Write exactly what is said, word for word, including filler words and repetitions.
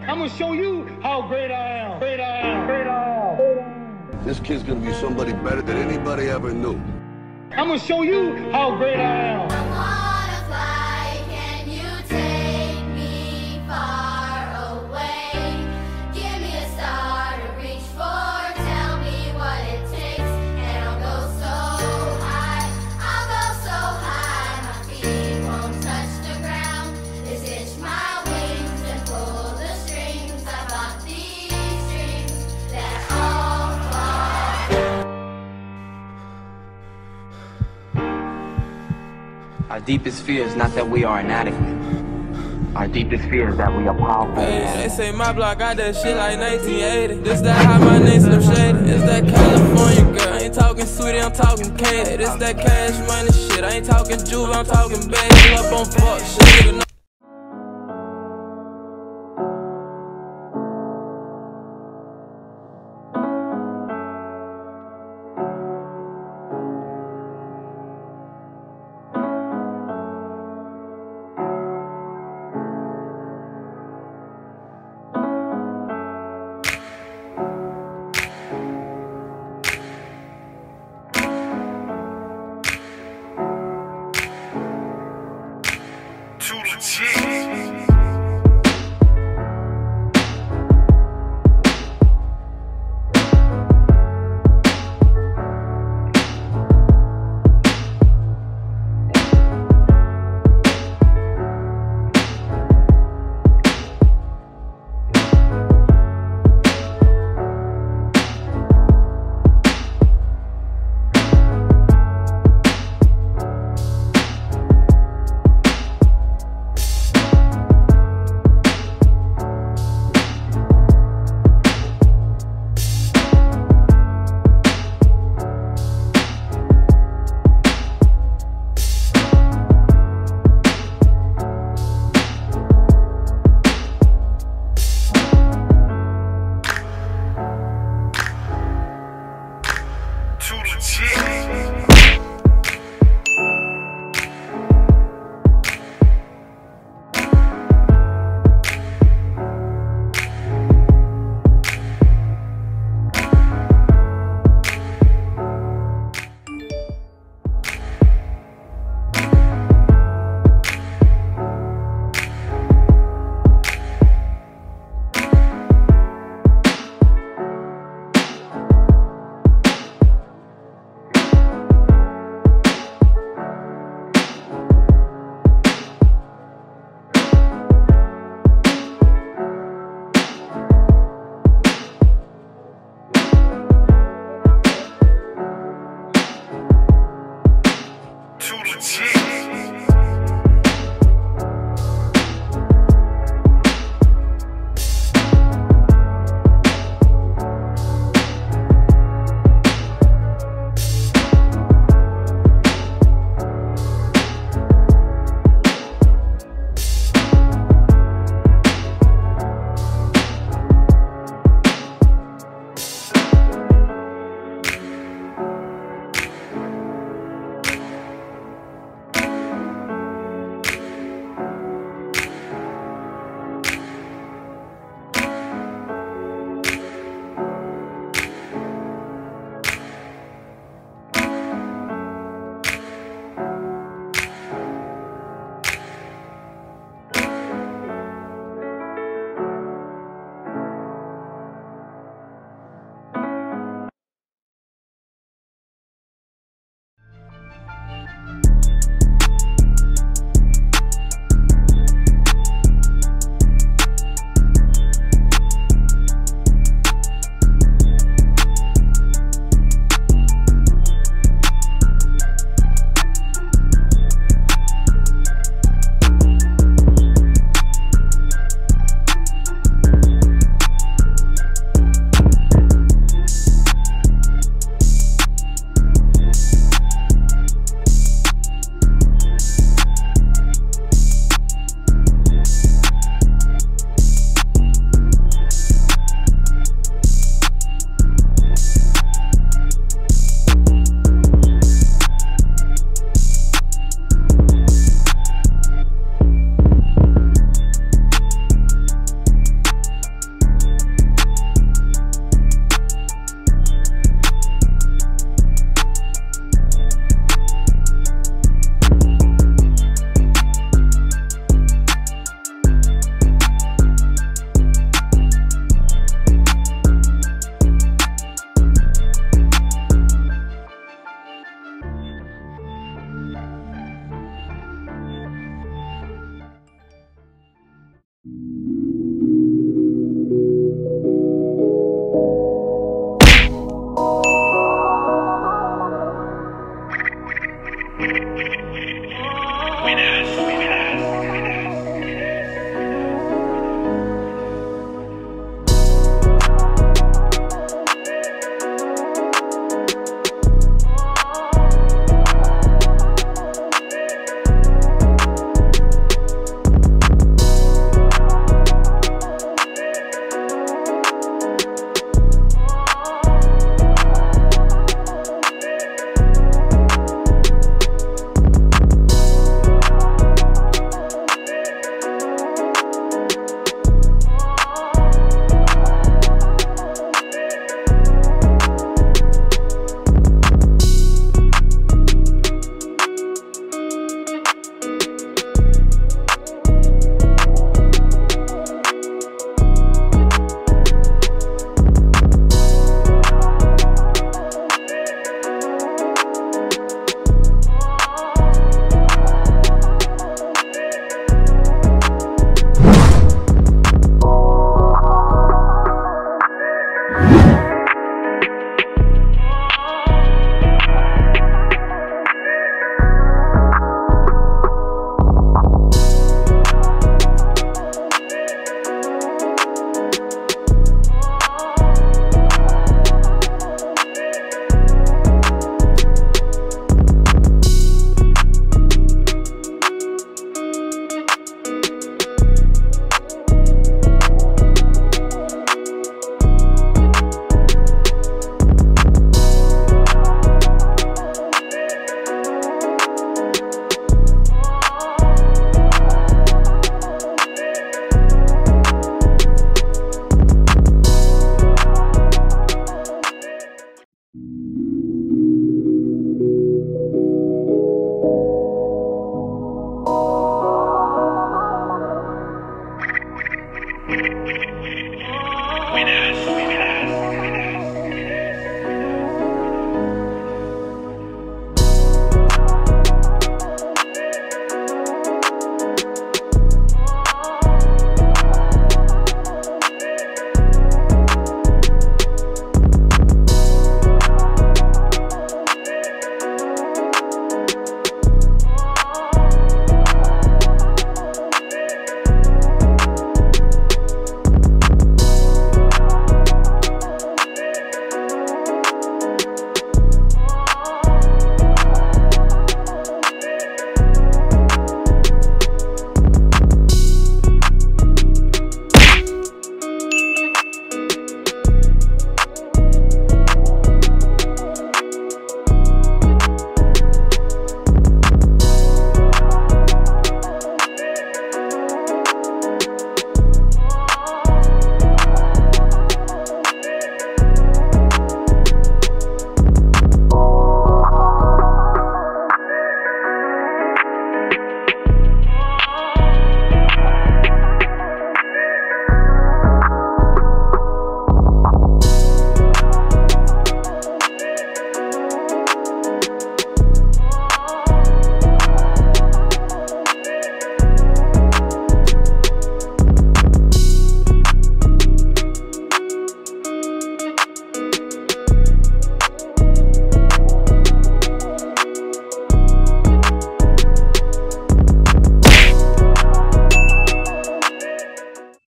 I'm gonna show you how great I am. Great I am. Great I am. This kid's gonna be somebody better than anybody ever knew. I'm gonna show you how great I am. I wanna fly, can you take me far away? Give me a star to reach for, tell me what it takes, and I'll go so high, I'll go so high, my feet won't touch the ground. Just itch my wings and pull the strings. I bought these dreams that all fly. Our deepest fear is not that we are inadequate. Our deepest fear is that we are powerful. Hey, they say my block got that shit like nineteen eighty. This that how my name Slim Shady. It's that California girl. I ain't talking sweetie, I'm talking Katie. This that cash money shit. I ain't talking Juve, I'm talking baby. Up on fuck shit. Nigga, no. Too legit.